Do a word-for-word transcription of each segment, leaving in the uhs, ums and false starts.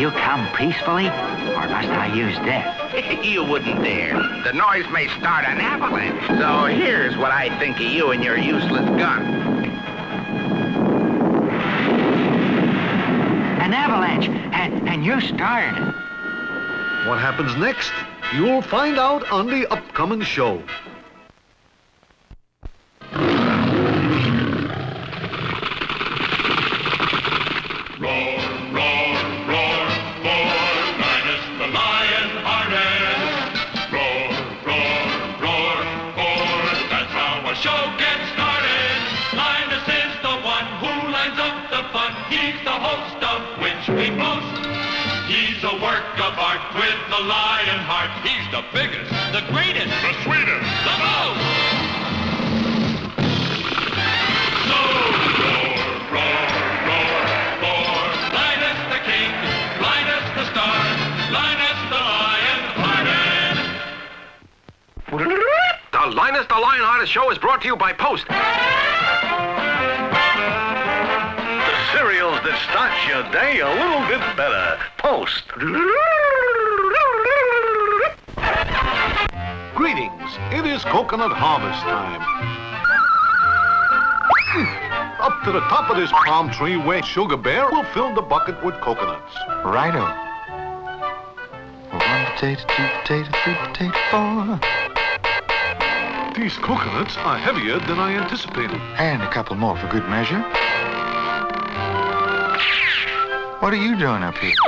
you come peacefully, or must I use death? You wouldn't dare. The noise may start an avalanche. So here's what I think of you and your useless gun. An avalanche, and, and you started it. What happens next? You'll find out on the upcoming show. With the lion heart, he's the biggest, the greatest, the sweetest, the most. So roar, roar, roar, roar, Linus the king, Linus the star, Linus the lion-hearted. The Linus the Lion-Hearted Show is brought to you by Post. The cereals that start your day a little bit better. Post. Greetings. It is coconut harvest time. Up to the top of this palm tree where Sugar Bear will fill the bucket with coconuts. Righto. One potato, two potato, three potato, four. These coconuts are heavier than I anticipated. And a couple more for good measure. What are you doing up here?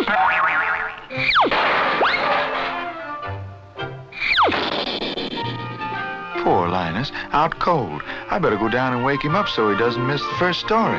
Poor Linus, out cold. I better go down and wake him up so he doesn't miss the first story.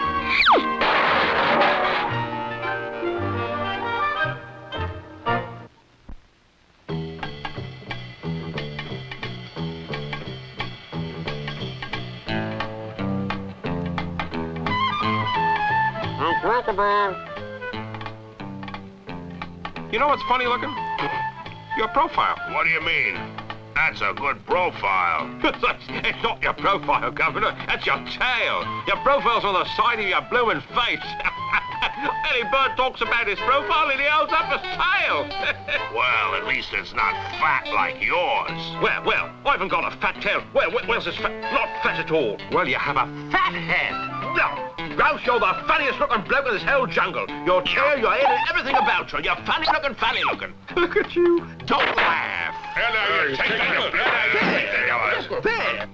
You know what's funny looking? Your profile. What do you mean? That's a good profile. It's not your profile, Governor. That's your tail. Your profile's on the side of your blooming face. Any bird talks about his profile and he holds up his tail. Well, at least it's not fat like yours. Well, well, I haven't got a fat tail. Where, where, where's this fat? Not fat at all. Well, you have a fat head. No, Grouse, you're the funniest looking bloke in this whole jungle. Your tail, your head, and everything about you. You're funny looking, funny looking. Look at you. Don't laugh. Hello, you take that. There.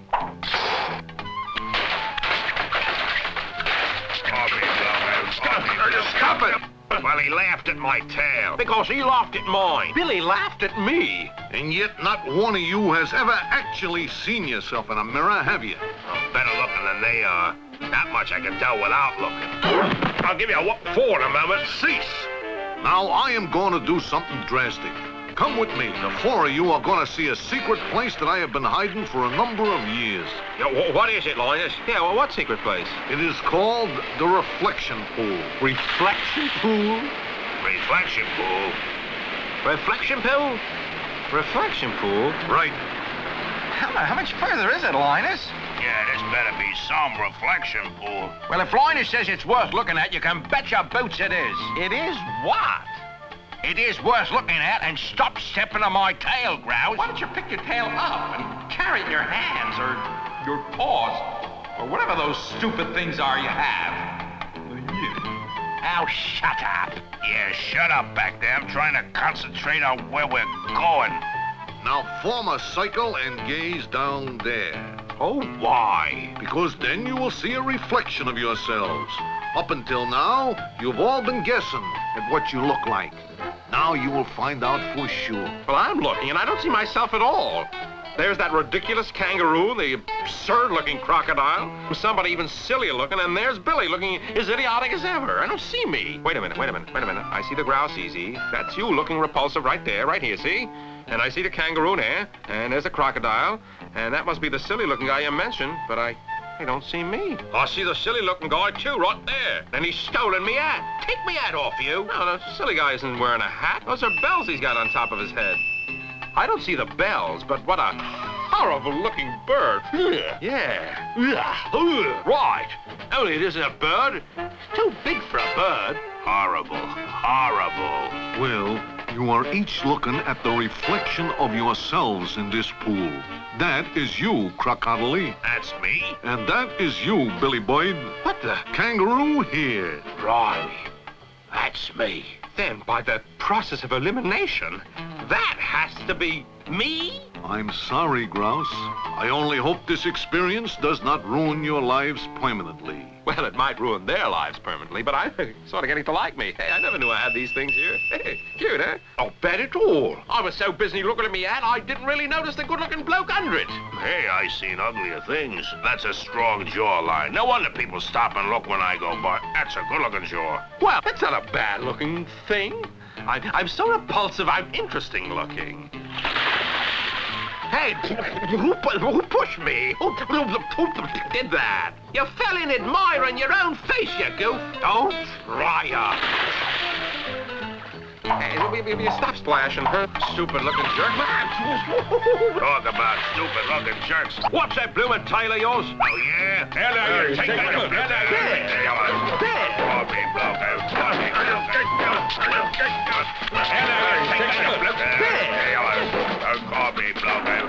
Stop it! Well, he laughed at my tail. Because he laughed at mine. Billy laughed at me. And yet not one of you has ever actually seen yourself in a mirror, have you? I'm better looking than they are. That much I can tell without looking. I'll give you a whoop for in a moment. Cease! Now I am going to do something drastic. Come with me. The four of you are going to see a secret place that I have been hiding for a number of years. Yeah, wh what is it, Linus? Yeah, well, what secret place? It is called the Reflection Pool. Reflection Pool? Reflection Pool? Reflection Pool? Reflection Pool? Right. How, how much further is it, Linus? Yeah, this better be some reflection pool. Well, if Linus says it's worth looking at, you can bet your boots it is. It is what? It is worth looking at, and stop stepping on my tail, Grouse. Why don't you pick your tail up and carry it in your hands or your paws or whatever those stupid things are you have? Now, shut up. Yeah, shut up back there. I'm trying to concentrate on where we're going. Now form a cycle and gaze down there. Oh, why? Because then you will see a reflection of yourselves. Up until now, you've all been guessing at what you look like. Now you will find out for sure. Well, I'm looking, and I don't see myself at all. There's that ridiculous kangaroo, the absurd-looking crocodile, somebody even sillier looking, and there's Billy looking as idiotic as ever. I don't see me. Wait a minute, wait a minute, wait a minute. I see the grouse easy. That's you looking repulsive right there, right here, see? And I see the kangaroo there, and there's a crocodile, and that must be the silly-looking guy you mentioned, but I... They don't see me. I see the silly-looking guy, too, right there. And he's stolen me hat. Take me hat off you. No, the silly guy isn't wearing a hat. Those are bells he's got on top of his head. I don't see the bells, but what a horrible-looking bird. Yeah. Right. Only it isn't a bird. It's too big for a bird. Horrible. Horrible. Well, you are each looking at the reflection of yourselves in this pool. That is you, Crocodile. That's me? And that is you, Billy Boyd. What the? Kangaroo here. Ronnie. That's me. Then, by the process of elimination, that has to be me? I'm sorry, Grouse. I only hope this experience does not ruin your lives permanently. Well, it might ruin their lives permanently, but I'm sort of getting to like me. Hey, I never knew I had these things here. Hey, cute, huh? Oh, bet at all. I was so busy looking at me hat, I didn't really notice the good-looking bloke under it. Hey, I seen uglier things. That's a strong jawline. No wonder people stop and look when I go by. That's a good-looking jaw. Well, that's not a bad-looking thing. I'm, I'm so repulsive, I'm interesting looking. Hey, who, who pushed me? Who, who, who did that? You fell in admiring your own face, you goof. Don't try ya. Hey, will you stop splashing, huh? Stupid-looking jerk. Talk about stupid-looking jerks. What's that bloomin' tail of yours? Oh, yeah? Hell, now, you take that look. Hell, now, you Dead. Call me bloke out. Call me bloke out. Hell, now, you take that look. Call me bloke out.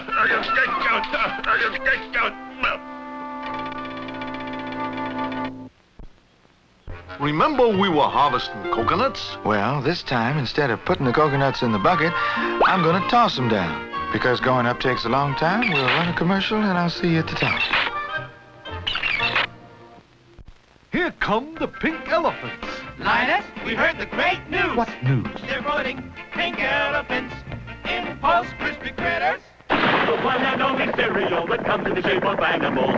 Remember we were harvesting coconuts? Well, this time, instead of putting the coconuts in the bucket, I'm going to toss them down. Because going up takes a long time, we'll run a commercial and I'll see you at the top. Here come the pink elephants. Linus, we heard the great news. What news? They're putting pink elephants in Post Crispy Critters. The one and only cereal that comes in the shape of animals.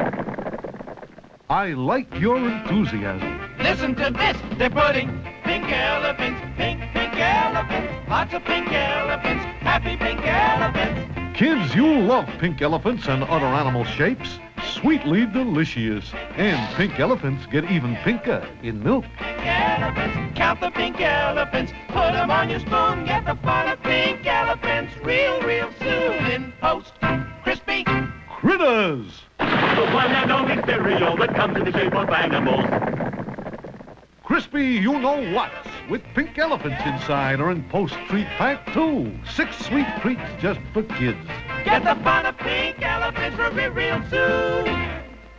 I like your enthusiasm. Listen to this. They're putting pink elephants, pink, pink elephants, lots of pink elephants, happy pink elephants. Kids, you'll love pink elephants and other animal shapes. Sweetly delicious. And pink elephants get even pinker in milk. Pink elephants, count the pink elephants, put them on your spoon, get the fun of pink elephants real, real soon in Post Crispy Critters! The one and only cereal that comes in the shape of animals. Crispy you-know-whats with pink elephants inside are in Post Treat Pack too. Six sweet treats just for kids. Get the fun of pink elephants real, real soon.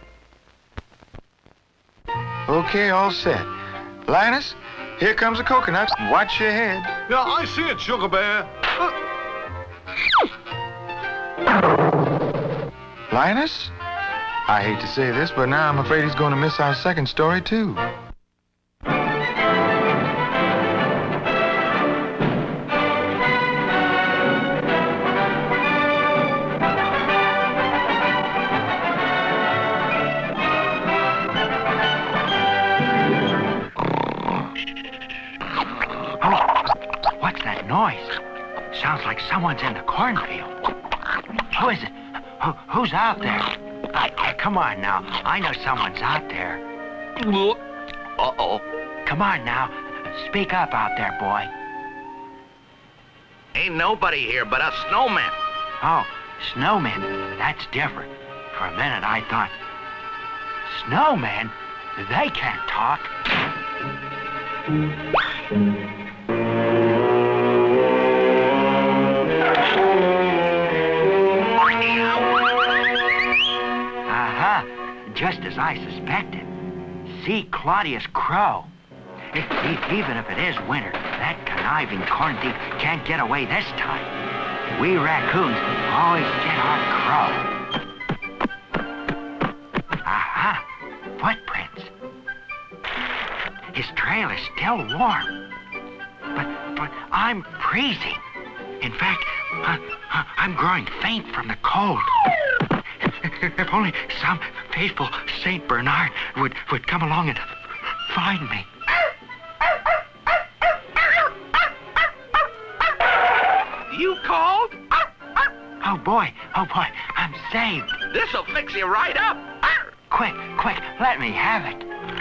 Okay, all set. Linus, here comes the coconuts. Watch your head. Yeah, I see it, Sugar Bear. Uh... Linus? I hate to say this, but now I'm afraid he's going to miss our second story, too. What's that noise? Sounds like someone's in the cornfield. Who is it? Who, who's out there? I, I, come on now. I know someone's out there. Uh-oh. Come on now. Speak up out there, boy. Ain't nobody here but us snowmen. Oh, snowmen. That's different. For a minute, I thought, snowmen? They can't talk. Uh-huh. Just as I suspected. See Claudius Crow. E- e- even if it is winter, that conniving corn thief can't get away this time. We raccoons always get our crow. Aha! Footprints. His trail is still warm. But, but I'm freezing. In fact, uh, uh, I'm growing faint from the cold. If only some faithful Saint Bernard would, would come along and find me. You called? Oh, boy. Oh, boy. I'm saved. This'll fix you right up. Quick, quick. Let me have it.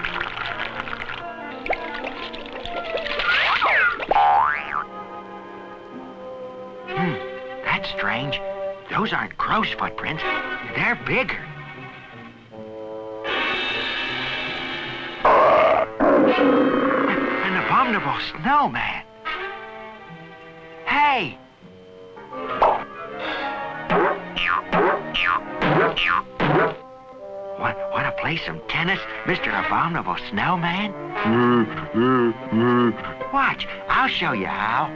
Hmm. That's strange. Those aren't crow's footprints. They're bigger. abominable snowman. Hey! Want, want to play some tennis, Mister Abominable Snowman? Watch, I'll show you how.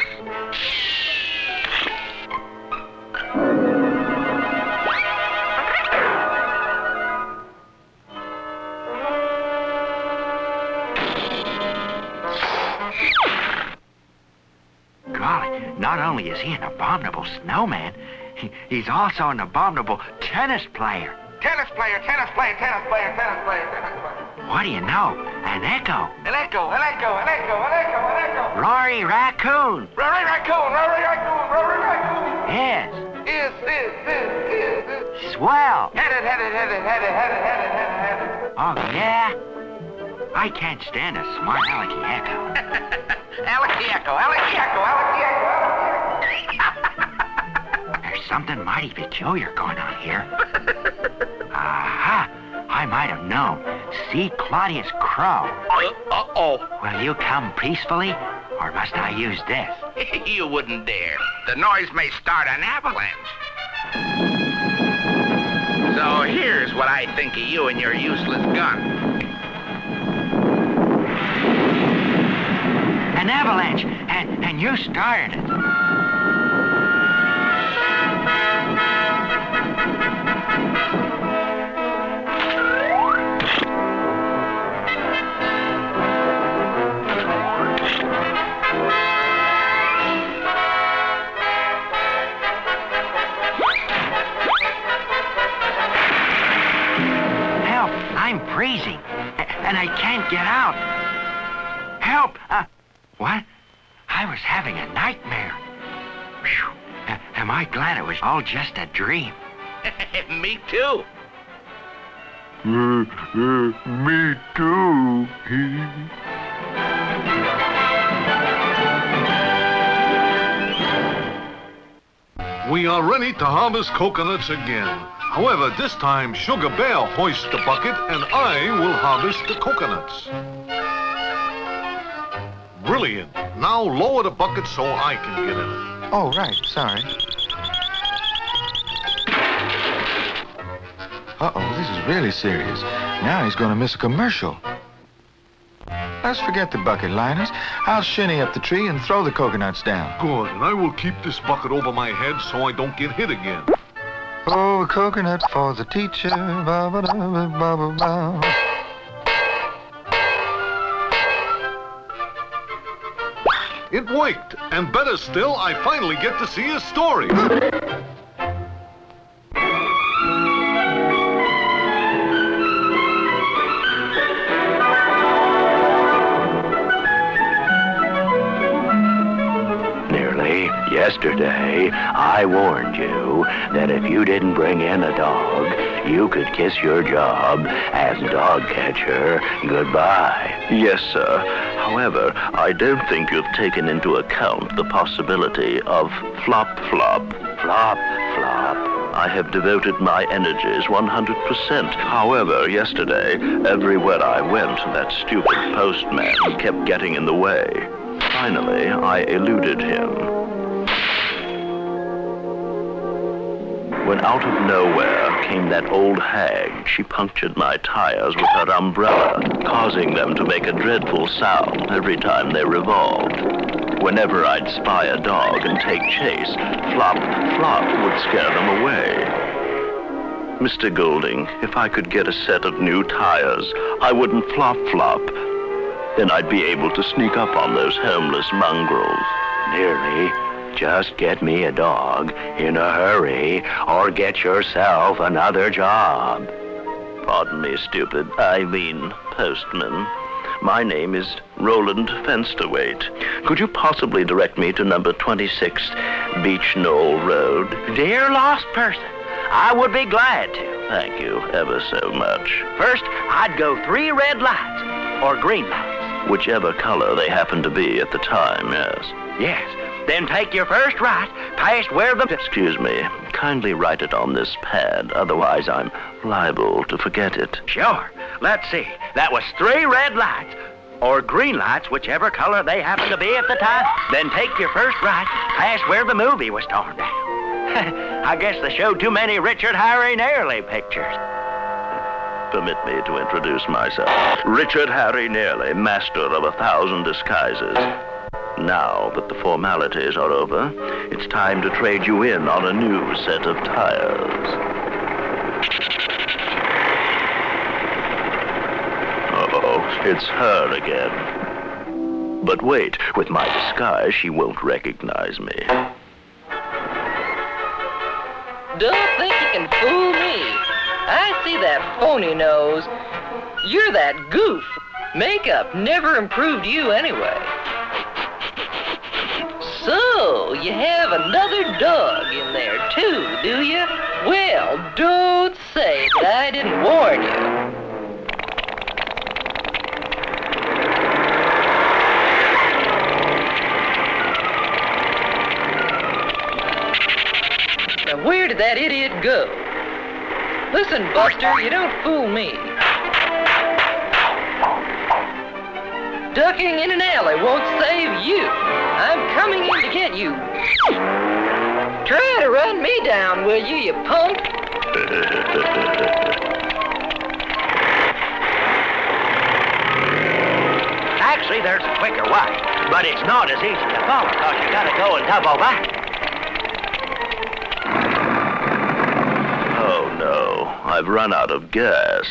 Golly, not only is he an abominable snowman, he, he's also an abominable tennis player. Tennis player, tennis player, tennis player, tennis player, tennis player. What do you know? An echo. An echo, an echo, an echo, an echo, an echo. Rory Raccoon. Rory Raccoon, Rory Raccoon, Rory Raccoon. Yes. Is, is, is, is, is. Swell. Head it, head it, head it, head it, head it, head it, head it, head it. Oh, yeah? I can't stand a smart alecky echo. Alecky echo, alecky echo, alecky echo, alecky echo. There's something mighty peculiar going on here. Aha! I might have known. See Claudius Crow. Uh, uh-oh. Will you come peacefully, or must I use this? You wouldn't dare. The noise may start an avalanche. So here's what I think of you and your useless gun. An avalanche, and, and you started it. Help, I'm freezing, and I can't get out. Help! Uh, what? I was having a nightmare. Phew. Uh, am I glad it was all just a dream? Me too. Uh, uh, me too. We are ready to harvest coconuts again. However, this time Sugar Bear hoists the bucket and I will harvest the coconuts. Brilliant. Now lower the bucket so I can get in it. Oh, right. Sorry. Uh-oh, this is really serious. Now he's going to miss a commercial. Let's forget the bucket, Linus. I'll shinny up the tree and throw the coconuts down. Good, and I will keep this bucket over my head so I don't get hit again. Oh, a coconut for the teacher. Ba, ba, da, ba, ba, ba, ba. It worked, and better still, I finally get to see a story. Yesterday, I warned you that if you didn't bring in a dog, you could kiss your job as dog catcher goodbye. Yes, sir. However, I don't think you've taken into account the possibility of flop-flop. Flop-flop. I have devoted my energies one hundred percent. However, yesterday, everywhere I went, that stupid postman kept getting in the way. Finally, I eluded him. When out of nowhere came that old hag, she punctured my tires with her umbrella, causing them to make a dreadful sound every time they revolved. Whenever I'd spy a dog and take chase, flop, flop would scare them away. Mister Golding, if I could get a set of new tires, I wouldn't flop, flop. Then I'd be able to sneak up on those homeless mongrels. Nearly. Just get me a dog in a hurry, or get yourself another job. Pardon me, stupid. I mean, postman. My name is Roland Fensterwaite. Could you possibly direct me to number twenty-six Beach Knoll Road? Dear lost person, I would be glad to. Thank you ever so much. First, I'd go three red lights, or green lights. Whichever color they happen to be at the time, yes. Yes. Then take your first right past where the... Excuse me. Kindly write it on this pad. Otherwise, I'm liable to forget it. Sure. Let's see. That was three red lights. or green lights, whichever color they happen to be at the time. Then take your first right past where the movie was torn down. I guess they showed too many Richard Harry Nearly pictures. Permit me to introduce myself. Richard Harry Nearly, master of a thousand disguises. Now that the formalities are over, it's time to trade you in on a new set of tires. Uh-oh, it's her again. But wait, with my disguise, she won't recognize me. Don't think you can fool me. I see that phony nose. You're that goof. Makeup never improved you anyway. So, you have another dog in there too, do you? Well, don't say that I didn't warn you. Now, where did that idiot go? Listen, Buster, you don't fool me. Ducking in an alley won't save you. I'm coming in to get you. Try to run me down, will you, you punk? Actually, there's a quicker way, but it's not as easy to follow because you gotta go and double back. Oh no, I've run out of gas.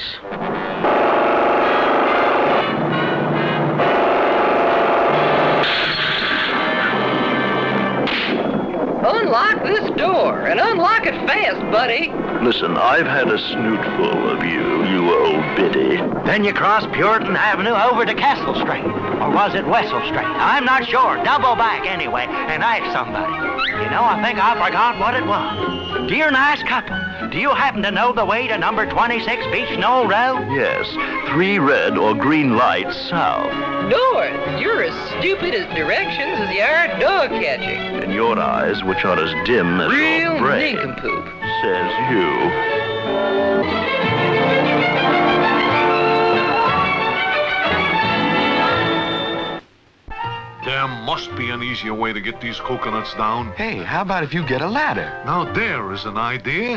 Unlock this door, and unlock it fast, buddy. Listen, I've had a snootful of you, you old biddy. Then you cross Puritan Avenue over to Castle Street. Or was it Wessel Street? I'm not sure. Double back anyway, and ask somebody. You know, I think I forgot what it was. Dear nice couple, do you happen to know the way to number twenty-six Beach Knoll Road? Yes, three red or green lights south. North, you're as stupid as directions as you are dog catching. In your eyes, which are as dim as Real your brain, nincompoop. says you. There must be an easier way to get these coconuts down. Hey, how about if you get a ladder? Now there is an idea.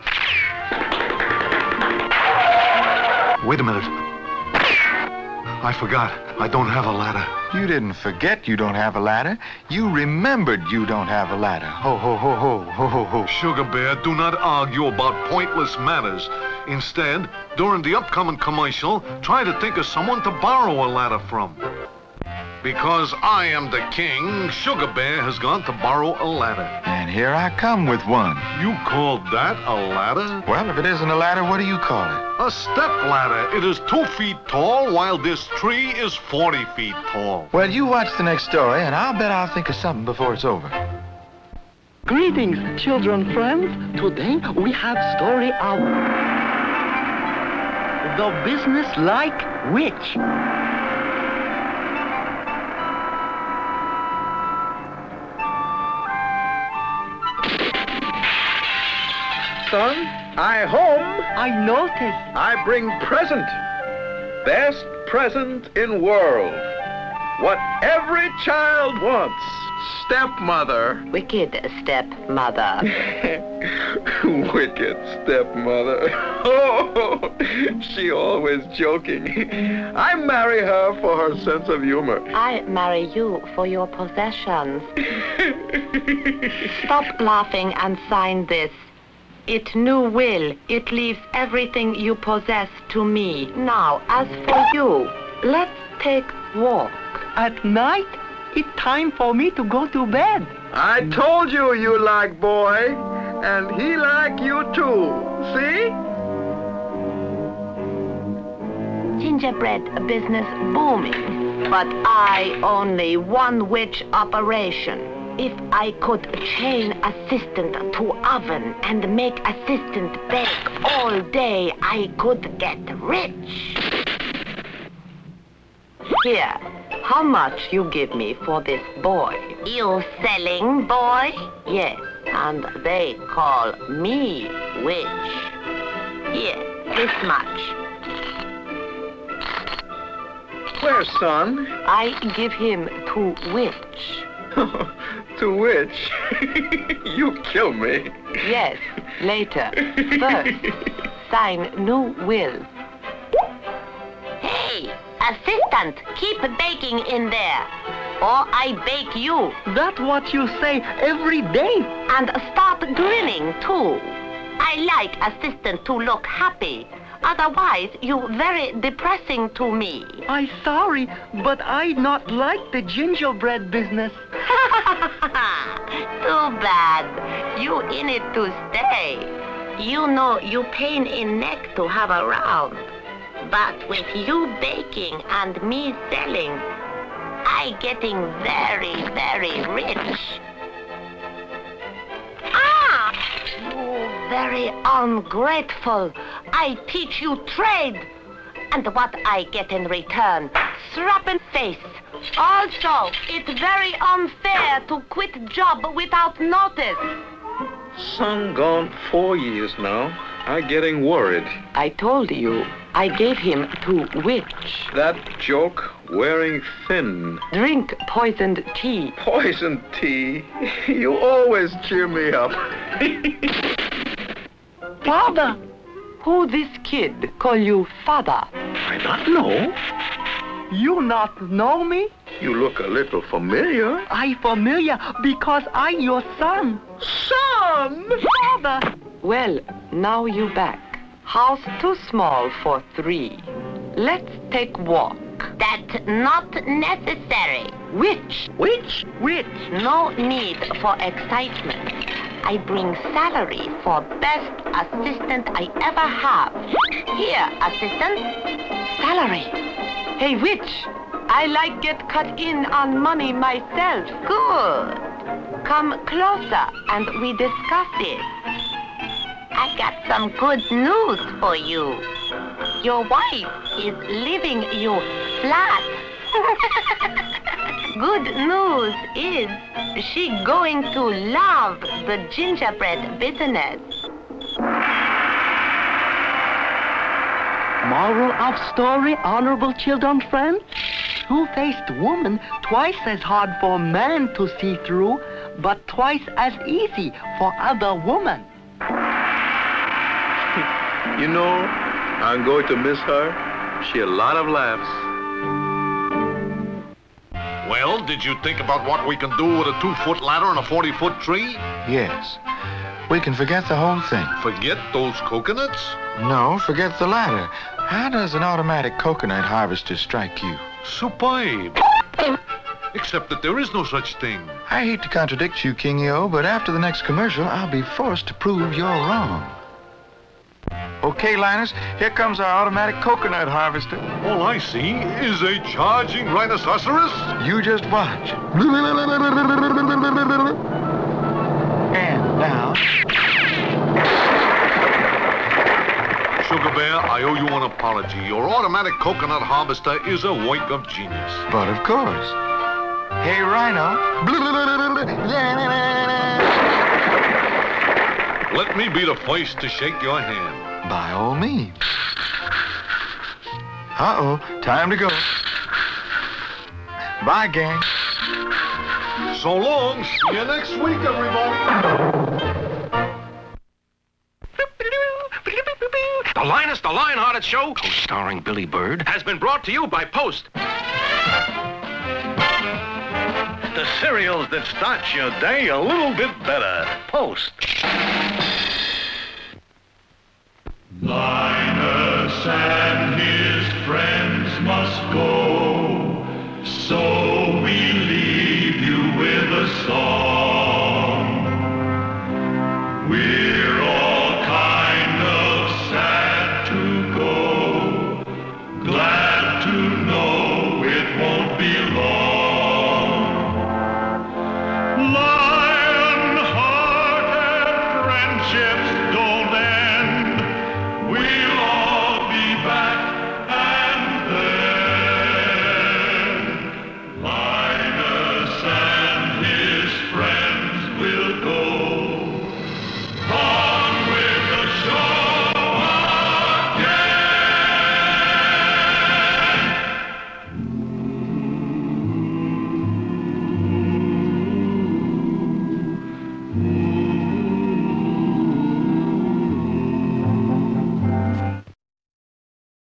Wait a minute. I forgot. I don't have a ladder. You didn't forget you don't have a ladder. You remembered you don't have a ladder. Ho, ho, ho, ho, ho, ho, ho. Sugar Bear, do not argue about pointless matters. Instead, during the upcoming commercial, try to think of someone to borrow a ladder from. Because I am the king, Sugar Bear has gone to borrow a ladder. And here I come with one. You called that a ladder? Well, if it isn't a ladder, what do you call it? A step ladder. It is two feet tall, while this tree is forty feet tall. Well, you watch the next story, and I'll bet I'll think of something before it's over. Greetings, children friends. Today we have story of the business-like witch. Son, I home. I notice. I bring present. Best present in world. What every child wants. Stepmother. Wicked stepmother. Wicked stepmother. Oh, she always joking. I marry her for her sense of humor. I marry you for your possessions. Stop laughing and sign this. It new will. It leaves everything you possess to me. Now, as for you, let's take walk. At night, it's time for me to go to bed. I told you you like boy, and he like you too. See? Gingerbread business booming, but I only one witch operation. If I could chain assistant to oven and make assistant bake all day, I could get rich. Here, how much you give me for this boy? You selling boy? Yes, and they call me witch. Here, this much. Where, son? I give him to Witch. To which? You kill me. Yes, later. First, sign new will. Hey, assistant, keep baking in there. Or I bake you. That's what you say every day. And start grinning, too. I like assistant to look happy. Otherwise, you very depressing to me. I sorry, but I not like the gingerbread business. Too bad. You in it to stay. You know you pain in neck to have around. But with you baking and me selling, I getting very, very rich. Ah! You very ungrateful. I teach you trade. And what I get in return? Slapping face. Also, it's very unfair to quit job without notice. Son gone four years now. I getting worried. I told you, I gave him to Witch. That joke wearing thin. Drink poisoned tea. Poison tea? You always cheer me up. Father! Who this kid call you father? I not know. You not know me? You look a little familiar. I familiar because I your son. Son! Father! Well, now you back. House too small for three. Let's take walk. That's not necessary. Which? Which? Which? No need for excitement. I bring salary for best assistant I ever have. Here, assistant. Salary. Hey, Witch. I like get cut in on money myself. Good. Come closer and we discuss it. I got some good news for you. Your wife is leaving you flat. Good news is she going to love the gingerbread business. Moral of story, honorable children friends? Two-faced woman twice as hard for man to see through, but twice as easy for other women. You know, I'm going to miss her. She a lot of laughs. Well, did you think about what we can do with a two-foot ladder and a forty-foot tree? Yes. We can forget the whole thing. Forget those coconuts? No, forget the ladder. How does an automatic coconut harvester strike you? Superb. Except that there is no such thing. I hate to contradict you, King-Yo, but after the next commercial, I'll be forced to prove you're wrong. Okay, Linus, here comes our automatic coconut harvester. All I see is a charging rhinoceros. You just watch. And now... Sugar Bear, I owe you an apology. Your automatic coconut harvester is a work of genius. But of course. Hey, Rhino. Let me be the first to shake your hand. By all means. Uh-oh, time to go. Bye, gang. So long. See you next week, everybody. The Linus the Lion-Hearted Show, co-starring Billy Bird, has been brought to you by Post. The cereals that start your day a little bit better. Post. Linus and his friends must go